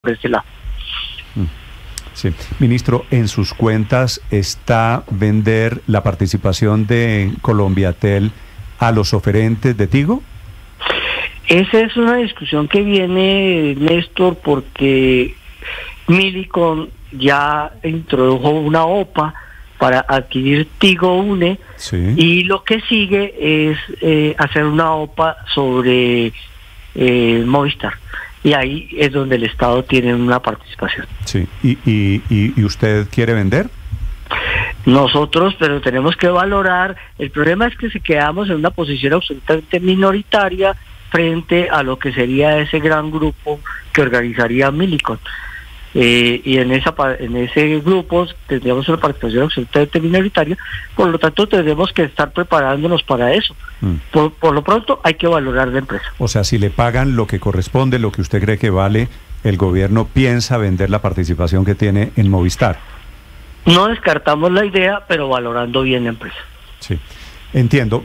por ese lado. Sí. Ministro, ¿en sus cuentas está vender la participación de Colombiatel a los oferentes de Tigo? Esa es una discusión que viene, Néstor, porque Millicom ya introdujo una OPA para adquirir Tigo Une, Sí. y lo que sigue es hacer una OPA sobre Movistar. Y ahí es donde el Estado tiene una participación. Sí. ¿Y usted quiere vender? Nosotros, pero tenemos que valorar. El problema es que si quedamos en una posición absolutamente minoritaria frente a lo que sería ese gran grupo que organizaría Millicom. Y en ese grupo tendríamos una participación absolutamente minoritaria, por lo tanto tendremos que estar preparándonos para eso. Por lo pronto hay que valorar la empresa. O sea, si le pagan lo que corresponde, lo que usted cree que vale, el gobierno piensa vender la participación que tiene en Movistar. No descartamos la idea, pero valorando bien la empresa. Sí, entiendo.